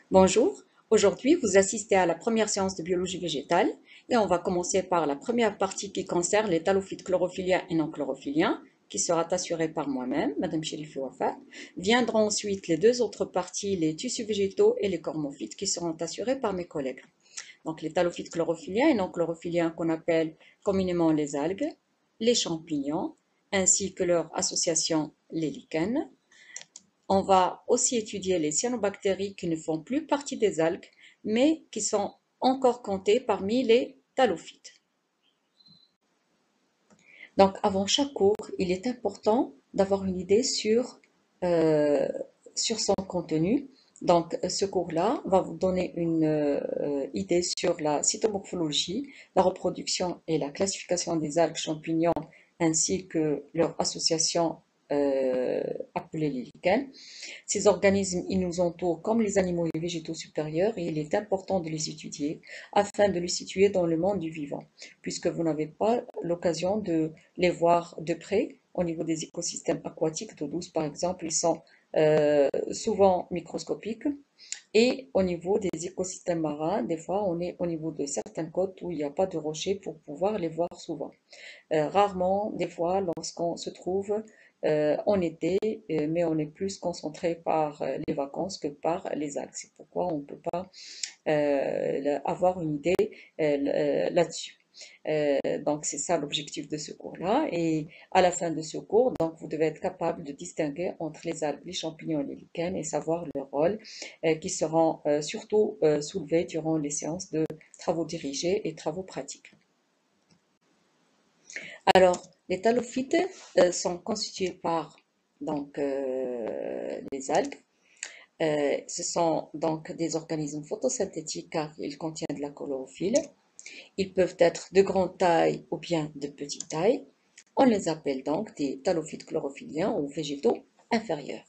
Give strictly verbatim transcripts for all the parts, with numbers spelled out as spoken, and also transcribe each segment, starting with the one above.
Bonjour, aujourd'hui vous assistez à la première séance de biologie végétale et on va commencer par la première partie qui concerne les thalophytes chlorophylliens et non chlorophylliens qui sera assurée par moi-même, Madame Chérifi Wafat. Viendront ensuite les deux autres parties, les tissus végétaux et les cormophytes qui seront assurés par mes collègues. Donc les thalophytes chlorophylliens et non chlorophylliens qu'on appelle communément les algues, les champignons ainsi que leur association les lichens. On va aussi étudier les cyanobactéries qui ne font plus partie des algues, mais qui sont encore comptées parmi les thalophytes. Donc, avant chaque cours, il est important d'avoir une idée sur, euh, sur son contenu. Donc, ce cours-là va vous donner une euh, idée sur la cytomorphologie, la reproduction et la classification des algues, champignons, ainsi que leur association euh, appelée les lichens. Ces organismes, ils nous entourent comme les animaux et les végétaux supérieurs et il est important de les étudier afin de les situer dans le monde du vivant, puisque vous n'avez pas l'occasion de les voir de près. Au niveau des écosystèmes aquatiques d'eau douce, par exemple, ils sont euh, souvent microscopiques. Et au niveau des écosystèmes marins, des fois, on est au niveau de certaines côtes où il n'y a pas de rochers pour pouvoir les voir souvent. Euh, rarement, des fois, lorsqu'on se trouve euh, en été, euh, mais on est plus concentré par euh, les vacances que par les algues. C'est pourquoi on ne peut pas euh, avoir une idée euh, là-dessus. Euh, donc c'est ça l'objectif de ce cours-là. Et à la fin de ce cours, donc vous devez être capable de distinguer entre les algues, les champignons et les lichens et savoir leur rôle, euh, qui seront euh, surtout euh, soulevés durant les séances de travaux dirigés et travaux pratiques. Alors, les thalophytes euh, sont constitués par donc, euh, les algues. Euh, ce sont donc des organismes photosynthétiques car ils contiennent de la chlorophylle. Ils peuvent être de grande taille ou bien de petite taille. On les appelle donc des thalophytes chlorophylliens ou végétaux inférieurs.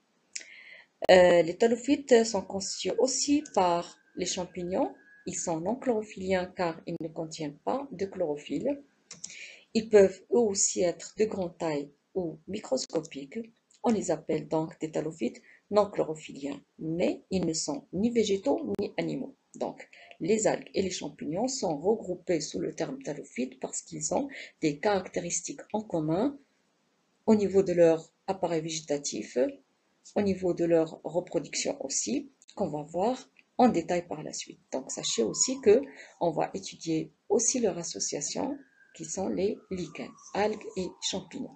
Euh, les thalophytes sont constitués aussi par les champignons. Ils sont non chlorophylliens car ils ne contiennent pas de chlorophylle. Ils peuvent eux aussi être de grande taille ou microscopiques. On les appelle donc des thalophytes non chlorophylliens, mais ils ne sont ni végétaux ni animaux. Donc, les algues et les champignons sont regroupés sous le terme thalophyte parce qu'ils ont des caractéristiques en commun au niveau de leur appareil végétatif, au niveau de leur reproduction aussi, qu'on va voir en détail par la suite. Donc, sachez aussi que on va étudier aussi leur association qui sont les lichens, algues et champignons.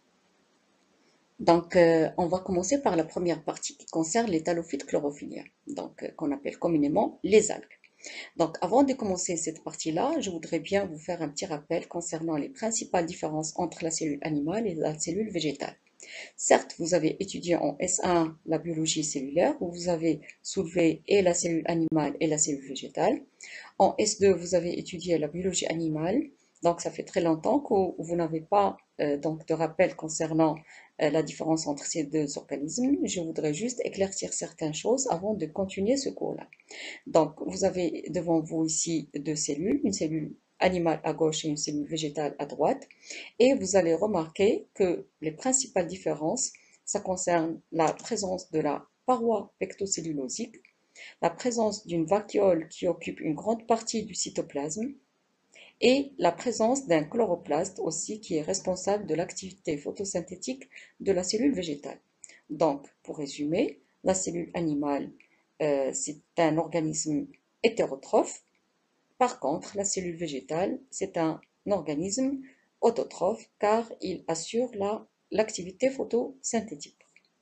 Donc, euh, on va commencer par la première partie qui concerne les thalophytes chlorophylliens, donc euh, qu'on appelle communément les algues. Donc, avant de commencer cette partie-là, je voudrais bien vous faire un petit rappel concernant les principales différences entre la cellule animale et la cellule végétale. Certes, vous avez étudié en S un la biologie cellulaire, où vous avez soulevé et la cellule animale et la cellule végétale. En S deux, vous avez étudié la biologie animale. Donc, ça fait très longtemps que vous n'avez pas euh, donc de rappel concernant euh, la différence entre ces deux organismes. Je voudrais juste éclaircir certaines choses avant de continuer ce cours-là. Donc, vous avez devant vous ici deux cellules, une cellule animale à gauche et une cellule végétale à droite. Et vous allez remarquer que les principales différences, ça concerne la présence de la paroi pectocellulosique, la présence d'une vacuole qui occupe une grande partie du cytoplasme et la présence d'un chloroplaste aussi qui est responsable de l'activité photosynthétique de la cellule végétale. Donc, pour résumer, la cellule animale, euh, c'est un organisme hétérotrophe. Par contre, la cellule végétale, c'est un organisme autotrophe car il assure la, l'activité photosynthétique.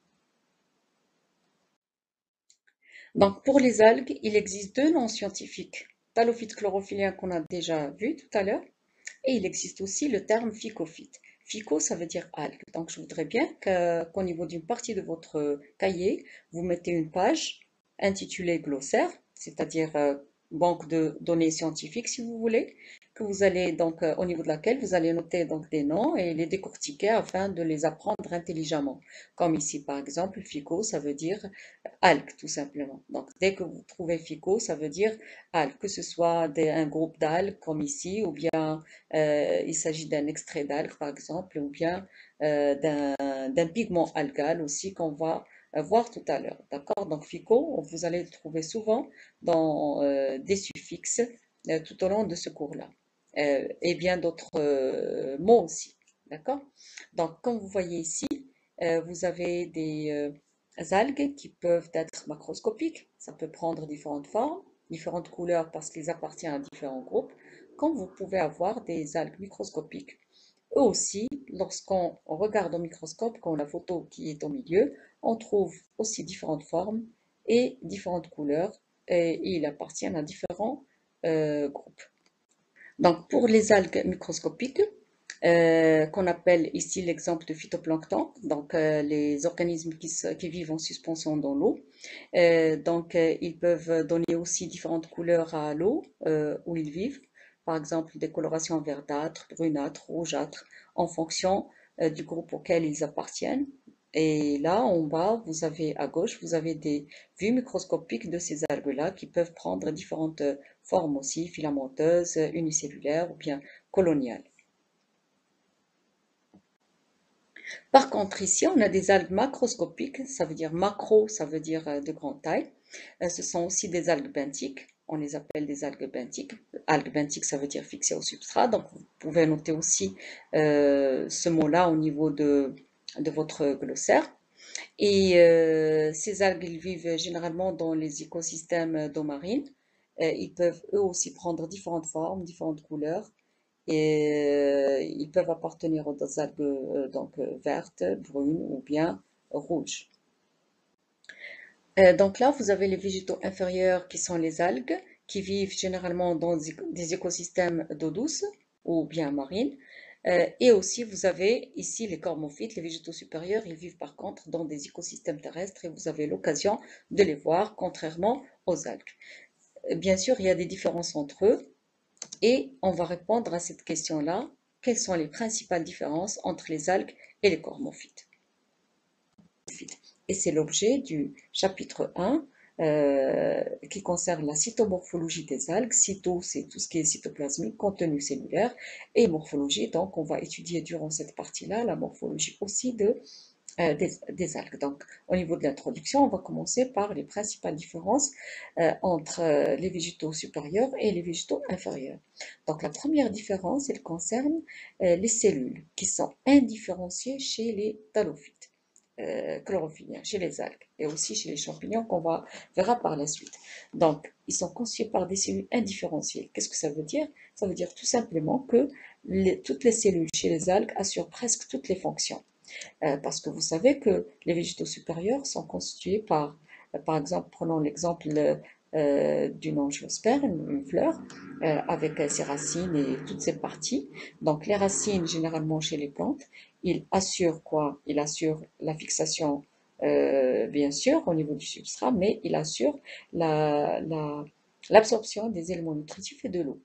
Donc, pour les algues, il existe deux noms scientifiques. Thalophyte chlorophylien qu'on a déjà vu tout à l'heure, et il existe aussi le terme phycophyte. Phyco, ça veut dire algue. Donc, je voudrais bien que, qu'au niveau d'une partie de votre cahier, vous mettez une page intitulée glossaire, c'est-à-dire euh, banque de données scientifiques, si vous voulez, que vous allez donc euh, au niveau de laquelle vous allez noter donc des noms et les décortiquer afin de les apprendre intelligemment. Comme ici, par exemple, Phyco, ça veut dire algue, tout simplement. Donc, dès que vous trouvez Phyco, ça veut dire algue, que ce soit des, un groupe d'algues comme ici, ou bien euh, il s'agit d'un extrait d'algue, par exemple, ou bien euh, d'un d'un pigment algal aussi qu'on va euh, voir tout à l'heure. D'accord? Donc, FICO, vous allez le trouver souvent dans euh, des suffixes euh, tout au long de ce cours-là. Euh, et bien d'autres euh, mots aussi. D'accord? Donc, comme vous voyez ici, euh, vous avez des euh, algues qui peuvent être macroscopiques. Ça peut prendre différentes formes, différentes couleurs parce qu'ils appartiennent à différents groupes. Comme vous pouvez avoir des algues microscopiques. Eux aussi, lorsqu'on regarde au microscope, quand la photo qui est au milieu, on trouve aussi différentes formes et différentes couleurs et ils appartiennent à différents euh, groupes. Donc, pour les algues microscopiques, euh, qu'on appelle ici l'exemple de phytoplancton, donc euh, les organismes qui, qui, vivent en suspension dans l'eau. Euh, donc, euh, ils peuvent donner aussi différentes couleurs à l'eau euh, où ils vivent. Par exemple, des colorations verdâtres, brunâtres, rougeâtres, en fonction euh, du groupe auquel ils appartiennent. Et là, en bas, vous avez à gauche, vous avez des vues microscopiques de ces algues-là qui peuvent prendre différentes formes aussi, filamenteuses, unicellulaires ou bien coloniales. Par contre, ici, on a des algues macroscopiques, ça veut dire macro, ça veut dire de grande taille. Ce sont aussi des algues benthiques, on les appelle des algues benthiques. Algues benthiques, ça veut dire fixées au substrat, donc vous pouvez noter aussi euh, ce mot-là au niveau de, de votre glossaire. Et euh, ces algues, ils vivent généralement dans les écosystèmes d'eau marine. Euh, ils peuvent eux aussi prendre différentes formes, différentes couleurs. Et euh, ils peuvent appartenir aux algues euh, donc, euh, vertes, brunes ou bien rouges. Euh, donc là, vous avez les végétaux inférieurs qui sont les algues, qui vivent généralement dans des écosystèmes d'eau douce ou bien marine. Euh, et aussi, vous avez ici les cormophytes, les végétaux supérieurs, ils vivent par contre dans des écosystèmes terrestres et vous avez l'occasion de les voir, contrairement aux algues. Bien sûr, il y a des différences entre eux et on va répondre à cette question-là. Quelles sont les principales différences entre les algues et les cormophytes? Et c'est l'objet du chapitre un euh, qui concerne la cytomorphologie des algues. Cyto, c'est tout ce qui est cytoplasmique, contenu cellulaire, et morphologie. Donc, on va étudier durant cette partie-là la morphologie aussi de, euh, des, des, algues. Donc, au niveau de l'introduction, on va commencer par les principales différences euh, entre euh, les végétaux supérieurs et les végétaux inférieurs. Donc, la première différence, elle concerne euh, les cellules qui sont indifférenciées chez les thalophytes. Euh, chlorophylliens chez les algues et aussi chez les champignons qu'on va verra par la suite. Donc, ils sont constitués par des cellules indifférenciées. Qu'est-ce que ça veut dire? Ça veut dire tout simplement que les, toutes les cellules chez les algues assurent presque toutes les fonctions. Euh, parce que vous savez que les végétaux supérieurs sont constitués par, euh, par exemple, prenons l'exemple euh, d'une angiosperme, une, une fleur, euh, avec ses racines et toutes ses parties. Donc, les racines, généralement chez les plantes, il assure quoi? Il assure la fixation, euh, bien sûr, au niveau du substrat, mais il assure la, la, l'absorption des éléments nutritifs et de l'eau.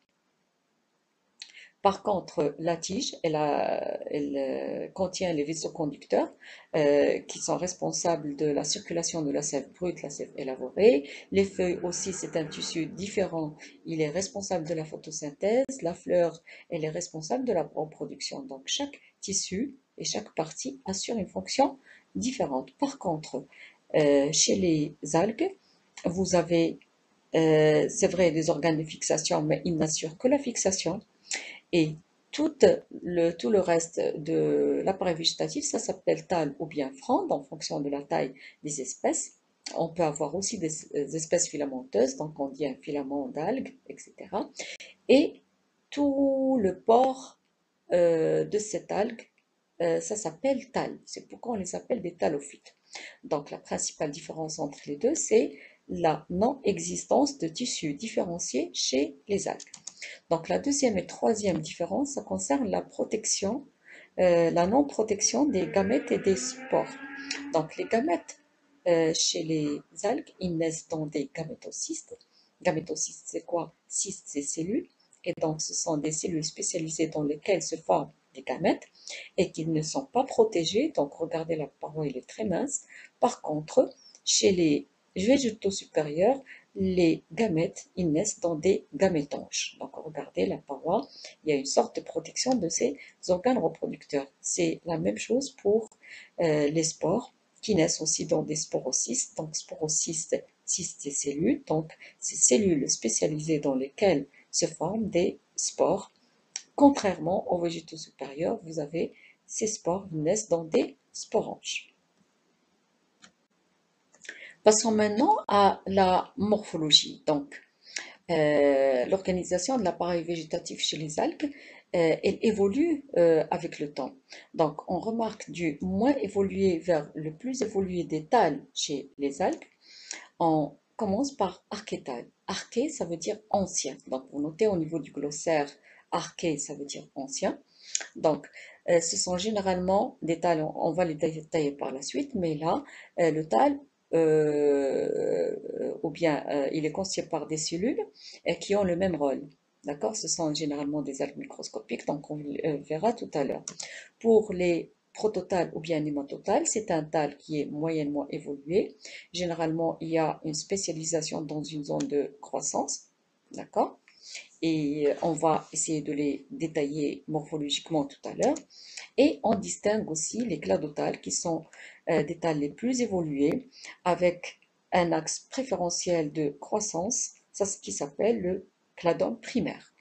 Par contre, la tige, elle, a, elle euh, contient les vaisseaux conducteurs euh, qui sont responsables de la circulation de la sève brute, la sève élaborée. Les feuilles aussi, c'est un tissu différent. Il est responsable de la photosynthèse. La fleur, elle est responsable de la reproduction. Donc, chaque tissu et chaque partie assure une fonction différente. Par contre, euh, chez les algues, vous avez, euh, c'est vrai, des organes de fixation, mais ils n'assurent que la fixation. Et tout le, tout le reste de l'appareil végétatif, ça s'appelle thalles ou bien fronde en fonction de la taille des espèces. On peut avoir aussi des, des espèces filamenteuses, donc on dit un filament d'algues, et cetera. Et tout le pore euh, de cette algue, euh, ça s'appelle thalle. C'est pourquoi on les appelle des thallophytes. Donc la principale différence entre les deux, c'est la non-existence de tissus différenciés chez les algues. Donc la deuxième et troisième différence, ça concerne la protection, euh, la non-protection des gamètes et des spores. Donc les gamètes euh, chez les algues, ils naissent dans des gamétocystes. Gamétocystes, c'est quoi? Cystes, c'est cellules. Et donc ce sont des cellules spécialisées dans lesquelles se forment des gamètes et qui ne sont pas protégées. Donc regardez, la paroi, elle est très mince. Par contre, chez les végétaux supérieurs, les gamètes, ils naissent dans des gamétanches. Donc regardez la paroi, il y a une sorte de protection de ces organes reproducteurs. C'est la même chose pour euh, les spores. qui naissent aussi dans des sporocystes. Donc, sporocystes, cystes et cellules. Donc, ces cellules spécialisées dans lesquelles se forment des spores. Contrairement aux végétaux supérieurs, vous avez ces spores qui naissent dans des sporanges. Passons maintenant à la morphologie. Donc, euh, l'organisation de l'appareil végétatif chez les algues, euh, elle évolue euh, avec le temps. Donc, on remarque du moins évolué vers le plus évolué des thalles chez les algues. On commence par archétal. Arché, ça veut dire ancien. Donc, vous notez au niveau du glossaire, arché, ça veut dire ancien. Donc, euh, ce sont généralement des thalles, on, on va les détailler par la suite, mais là, euh, le thal, euh, ou bien euh, il est constitué par des cellules euh, qui ont le même rôle. D'accord? Ce sont généralement des algues microscopiques, donc on euh, verra tout à l'heure. Pour les prototales ou bien nématotales, c'est un thal qui est moyennement évolué. Généralement, il y a une spécialisation dans une zone de croissance. D'accord? Et on va essayer de les détailler morphologiquement tout à l'heure. Et on distingue aussi les cladotales qui sont euh, des thalles les plus évoluées avec un axe préférentiel de croissance, ça ce qui s'appelle le cladone primaire.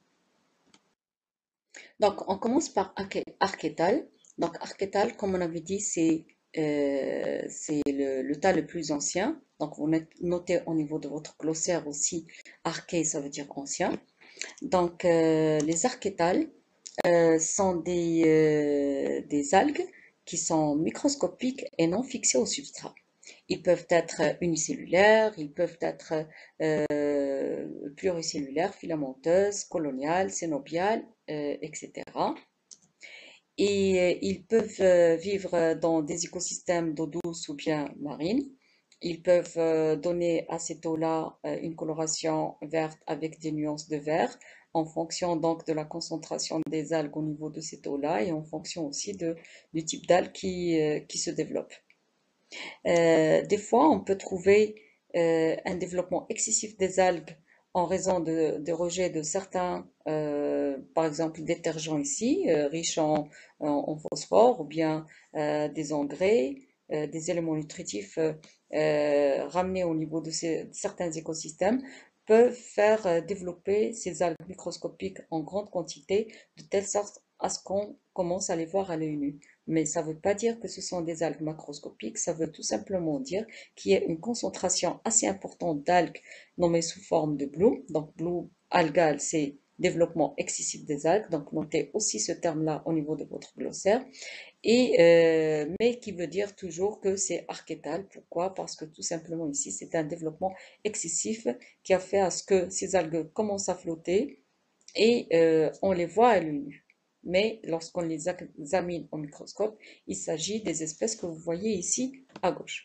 Donc on commence par archétal. Donc archétal, comme on avait dit, c'est euh, c'est le, le tas le plus ancien. Donc vous notez au niveau de votre glossaire aussi, arché, ça veut dire ancien. Donc, euh, les archétales euh, sont des, euh, des algues qui sont microscopiques et non fixées au substrat. Ils peuvent être unicellulaires, ils peuvent être euh, pluricellulaires, filamenteuses, coloniales, cénobiales, euh, et cetera. Et euh, ils peuvent euh, vivre dans des écosystèmes d'eau douce ou bien marine. Ils peuvent euh, donner à cette eau-là euh, une coloration verte avec des nuances de vert en fonction donc de la concentration des algues au niveau de cette eau-là et en fonction aussi de, du type d'algues qui, euh, qui se développe. Euh, des fois, on peut trouver euh, un développement excessif des algues en raison de, de rejet de certains, euh, par exemple, détergents ici, euh, riches en, en, en phosphore, ou bien euh, des engrais, euh, des éléments nutritifs euh, euh, ramenés au niveau de, ces, de certains écosystèmes, peuvent faire euh, développer ces algues microscopiques en grande quantité, de telle sorte à ce qu'on commence à les voir à l'œil nu. Mais ça ne veut pas dire que ce sont des algues macroscopiques, ça veut tout simplement dire qu'il y a une concentration assez importante d'algues nommées sous forme de blue. Donc blue algal, c'est développement excessif des algues, donc notez aussi ce terme-là au niveau de votre glossaire, et, euh, mais qui veut dire toujours que c'est archétal. Pourquoi? Parce que tout simplement ici, c'est un développement excessif qui a fait à ce que ces algues commencent à flotter et euh, on les voit à l'œil nu. Mais lorsqu'on les examine au microscope, il s'agit des espèces que vous voyez ici à gauche.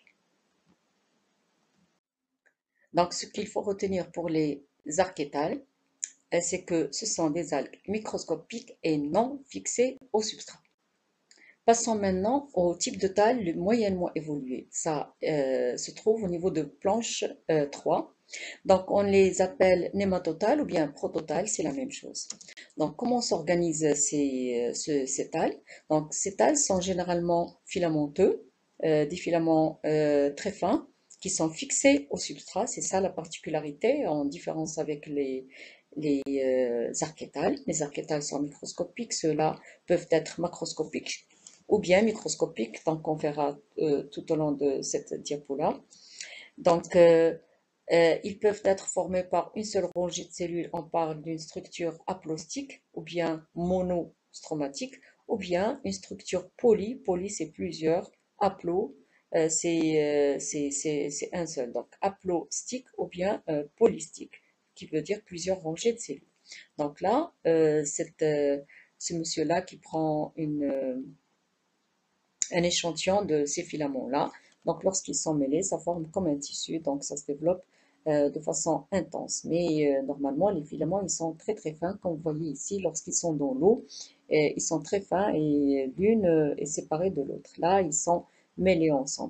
Donc, ce qu'il faut retenir pour les archétales, c'est que ce sont des algues microscopiques et non fixées au substrat. Passons maintenant au type de thalles le moyennement évolué. Ça euh, se trouve au niveau de planche euh, trois. Donc, on les appelle nématotales ou bien prototales, c'est la même chose. Donc, comment s'organisent ces, ce- ces thalles? Donc, ces thalles sont généralement filamenteux, euh, des filaments euh, très fins qui sont fixés au substrat. C'est ça la particularité en différence avec les, les euh, archétales. Les archétales sont microscopiques, ceux-là peuvent être macroscopiques ou bien microscopiques, donc on verra euh, tout au long de cette diapo-là. Donc, euh, euh, ils peuvent être formés par une seule rangée de cellules. On parle d'une structure haplostique ou bien monostromatique ou bien une structure poly. Poly, c'est plusieurs. Haplo, euh, c'est euh, un seul. Donc, haplostique ou bien euh, polystique, qui veut dire plusieurs rangées de cellules. Donc là, euh, cette, euh, ce monsieur-là qui prend une, euh, un échantillon de ces filaments-là. Donc, lorsqu'ils sont mêlés, ça forme comme un tissu, donc ça se développe euh, de façon intense. Mais euh, normalement, les filaments, ils sont très très fins, comme vous voyez ici, lorsqu'ils sont dans l'eau, ils sont très fins et l'une euh, est séparée de l'autre. Là, ils sont mêlés ensemble.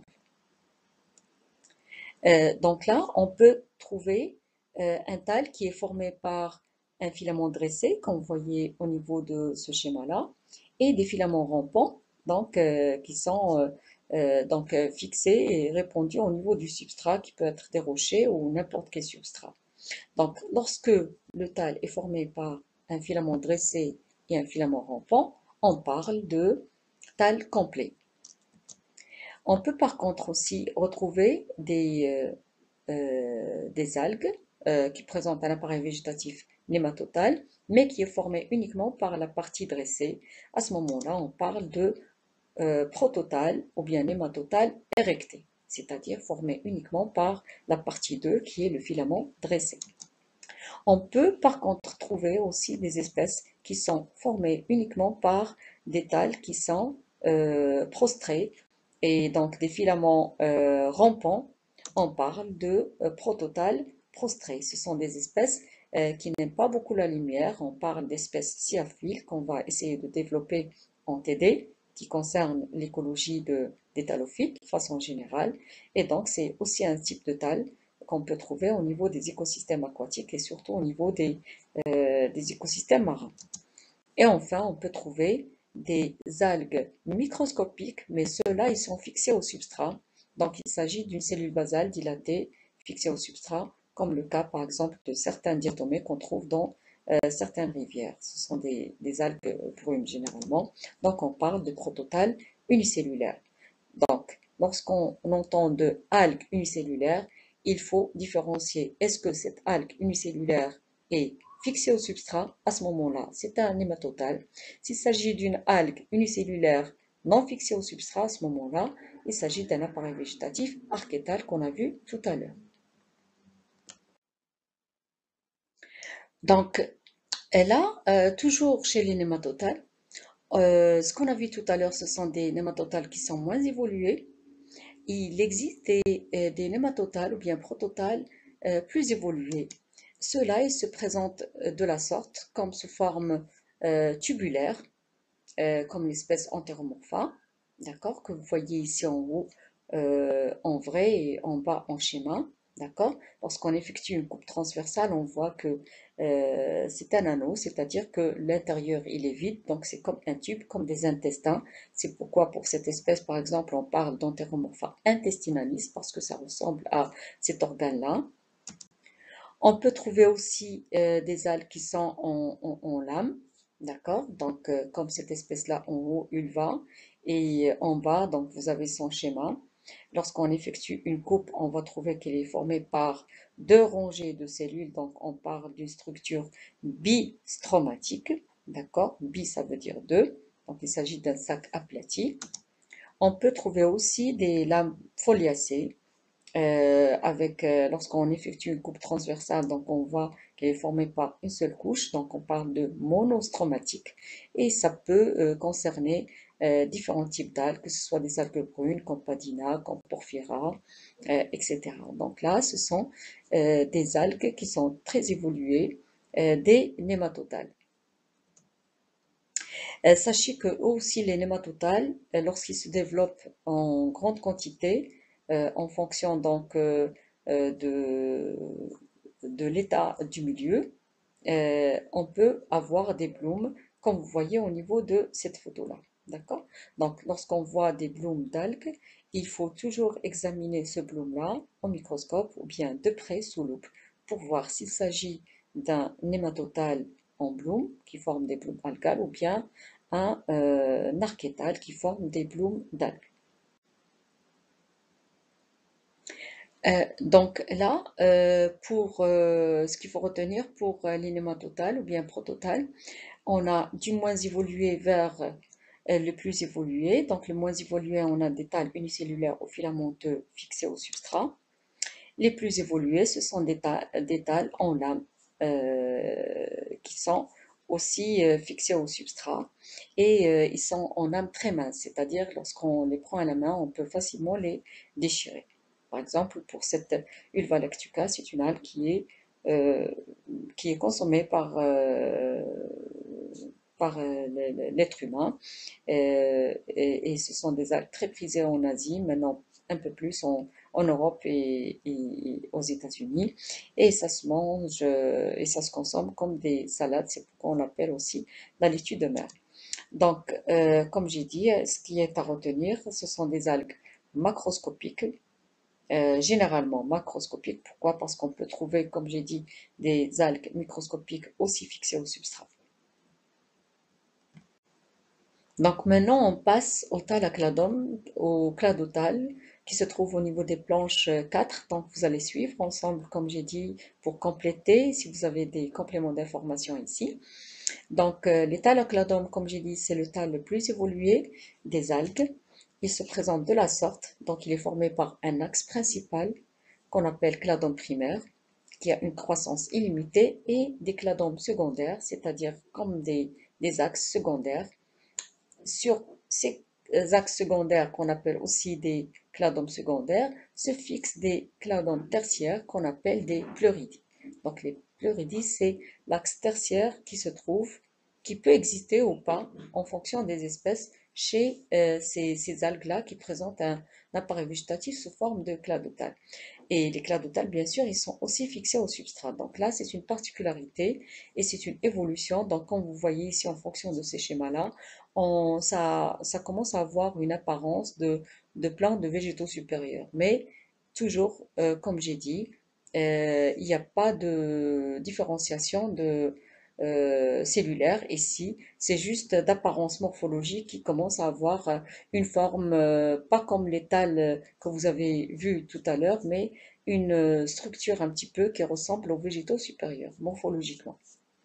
Euh, donc là, on peut trouver euh, un tal qui est formé par un filament dressé, comme vous voyez au niveau de ce schéma-là, et des filaments rampants, donc euh, qui sont euh, euh, donc euh, fixé et répandu au niveau du substrat qui peut être des rochers ou n'importe quel substrat. Donc, lorsque le tal est formé par un filament dressé et un filament rampant, on parle de tal complet. On peut par contre aussi retrouver des, euh, euh, des algues euh, qui présentent un appareil végétatif nématotal, mais qui est formé uniquement par la partie dressée. À ce moment-là, on parle de euh, prototale ou bien nématotale érectée, c'est-à-dire formé uniquement par la partie deux qui est le filament dressé. On peut par contre trouver aussi des espèces qui sont formées uniquement par des thalles qui sont euh, prostrés et donc des filaments euh, rampants. On parle de euh, prototales prostrées. Ce sont des espèces euh, qui n'aiment pas beaucoup la lumière. On parle d'espèces sciaphiles qu'on va essayer de développer en T D, qui concerne l'écologie de, des thalophytes de façon générale. Et donc, c'est aussi un type de thalle qu'on peut trouver au niveau des écosystèmes aquatiques et surtout au niveau des, euh, des écosystèmes marins. Et enfin, on peut trouver des algues microscopiques, mais ceux-là, ils sont fixés au substrat. Donc, il s'agit d'une cellule basale dilatée fixée au substrat, comme le cas, par exemple, de certains diatomées qu'on trouve dans euh, certaines rivières. Ce sont des, des algues brunes, généralement. Donc, on parle de prototales unicellulaires. Donc, lorsqu'on entend de algues unicellulaires, il faut différencier est-ce que cette algue unicellulaire est fixée au substrat. À ce moment-là, c'est un nématotal. S'il s'agit d'une algue unicellulaire non fixée au substrat, à ce moment-là, il s'agit d'un appareil végétatif archétal qu'on a vu tout à l'heure. Donc, et là, euh, toujours chez les nématotales, euh, ce qu'on a vu tout à l'heure, ce sont des nématotales qui sont moins évolués. Il existe des, euh, des nématotales ou bien prototales euh, plus évolués. Ceux-là, ils se présentent euh, de la sorte, comme sous forme euh, tubulaire, euh, comme l'espèce Enteromorpha, d'accord, que vous voyez ici en haut euh, en vrai et en bas en schéma, d'accord. Lorsqu'on effectue une coupe transversale, on voit que euh, c'est un anneau, c'est-à-dire que l'intérieur il est vide, donc c'est comme un tube, comme des intestins. C'est pourquoi pour cette espèce, par exemple, on parle d'Enteromorpha intestinalis, parce que ça ressemble à cet organe-là. On peut trouver aussi euh, des algues qui sont en, en, en lame, d'accord? Donc, euh, comme cette espèce-là en haut, ulva, et en bas, donc vous avez son schéma. Lorsqu'on effectue une coupe, on va trouver qu'elle est formée par deux rangées de cellules, donc on parle d'une structure bistromatique, d'accord? Bi, ça veut dire deux, donc il s'agit d'un sac aplati. On peut trouver aussi des lames foliacées, euh, avec, euh, lorsqu'on effectue une coupe transversale, donc on voit qu'elle est formée par une seule couche, donc on parle de monostromatique, et ça peut euh, concerner euh, différents types d'algues, que ce soit des algues brunes, comme Padina, comme Porphyra, euh, et cetera. Donc là, ce sont euh, des algues qui sont très évoluées, euh, des nématodales. Euh, sachez que eux aussi, les nématodales, euh, lorsqu'ils se développent en grande quantité, euh, en fonction donc euh, euh, de, de l'état du milieu, euh, on peut avoir des blooms, comme vous voyez au niveau de cette photo-là. D'accord? Donc, lorsqu'on voit des blooms d'algues, il faut toujours examiner ce bloom-là au microscope ou bien de près sous loupe pour voir s'il s'agit d'un nématodale en bloom qui forme des blooms algales ou bien un euh, archétal qui forme des blooms d'algues. Euh, donc là, euh, pour euh, ce qu'il faut retenir pour euh, l'inématotale ou bien prototale, on a du moins évolué vers euh, le plus évolué. Donc le moins évolué, on a des thalles unicellulaires aux filamenteux fixés au substrat. Les plus évolués, ce sont des thalles, des thalles en lame euh, qui sont aussi euh, fixés au substrat et euh, ils sont en lame très mince, c'est-à-dire lorsqu'on les prend à la main, on peut facilement les déchirer. Par exemple, pour cette Ulva lactuca, c'est une algue qui est, euh, qui est consommée par, euh, par euh, l'être humain. Euh, et, et ce sont des algues très prisées en Asie, maintenant un peu plus en, en Europe et, et aux États-Unis. Et ça se mange euh, et ça se consomme comme des salades. C'est pourquoi on l'appelle aussi la laitue de mer. Donc, euh, comme j'ai dit, ce qui est à retenir, ce sont des algues macroscopiques, euh, généralement macroscopiques. Pourquoi? Parce qu'on peut trouver, comme j'ai dit, des algues microscopiques aussi fixées au substrat. Donc maintenant, on passe au thalacladum, au cladotal, qui se trouve au niveau des planches euh, quatre. Donc vous allez suivre ensemble, comme j'ai dit, pour compléter, si vous avez des compléments d'information ici. Donc euh, les thalacladomes, comme j'ai dit, c'est le tal le plus évolué des algues. Il se présente de la sorte, donc il est formé par un axe principal qu'on appelle cladome primaire, qui a une croissance illimitée, et des cladomes secondaires, c'est-à-dire comme des, des axes secondaires. Sur ces axes secondaires, qu'on appelle aussi des cladomes secondaires, se fixent des cladomes tertiaires qu'on appelle des pleuridis. Donc les pleuridis, c'est l'axe tertiaire qui se trouve, qui peut exister ou pas en fonction des espèces chez euh, ces, ces algues-là qui présentent un, un appareil végétatif sous forme de cladotale. Et les cladotales, bien sûr, ils sont aussi fixés au substrat. Donc là, c'est une particularité et c'est une évolution. Donc, comme vous voyez ici, en fonction de ces schémas-là, on, ça, ça commence à avoir une apparence de, de plantes de végétaux supérieurs. Mais toujours, euh, comme j'ai dit, euh, il n'y a pas de différenciation de, euh, cellulaire ici. C'est juste d'apparence morphologique qui commence à avoir euh, une forme, euh, pas comme l'étal que vous avez vu tout à l'heure, mais une euh, structure un petit peu qui ressemble aux végétaux supérieurs, morphologiquement.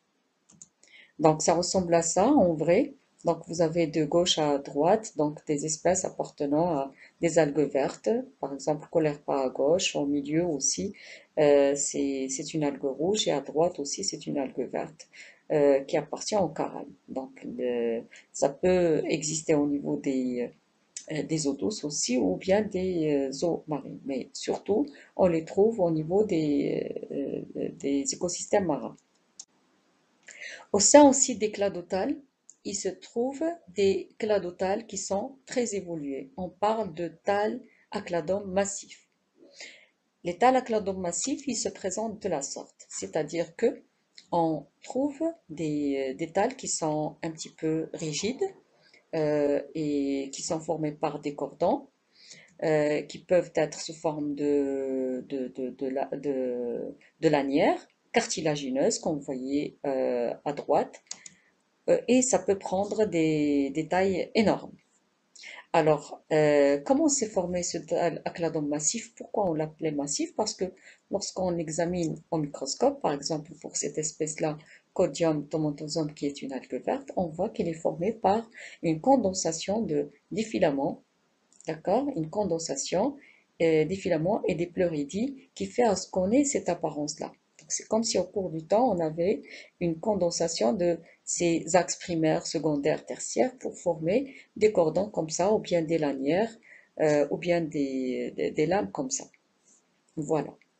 Donc, ça ressemble à ça en vrai. Donc, vous avez de gauche à droite, donc des espèces appartenant à des algues vertes. Par exemple, Colerpa à gauche, au milieu aussi, euh, c'est c'est une algue rouge, et à droite aussi, c'est une algue verte euh, qui appartient au caral. Donc, le- ça peut exister au niveau des, euh, des eaux douces aussi, ou bien des euh, eaux marines. Mais surtout, on les trouve au niveau des, euh, euh, des écosystèmes marins. Au sein aussi des cladotales, il se trouve des cladotales qui sont très évoluées. On parle de thalles à cladome massif. Les thalles à cladome massif, ils se présentent de la sorte, c'est-à-dire que on trouve des, des thalles qui sont un petit peu rigides euh, et qui sont formées par des cordons euh, qui peuvent être sous forme de, de, de, de, la- de, de lanières cartilagineuses, comme vous voyez euh, à droite, euh, et ça peut prendre des, des tailles énormes. Alors, euh, comment s'est formé ce acladome massif? Pourquoi on l'appelait massif? Parce que lorsqu'on examine au microscope, par exemple pour cette espèce-là, Codium tomentosum, qui est une algue verte, on voit qu'elle est formée par une condensation de, des filaments, d'accord? Une condensation euh, des filaments et des pleuridis qui fait à ce qu'on ait cette apparence-là. Donc, c'est comme si au cours du temps, on avait une condensation de ces axes primaires, secondaires, tertiaires pour former des cordons comme ça, ou bien des lanières, euh, ou bien des, des, des lames comme ça. Voilà.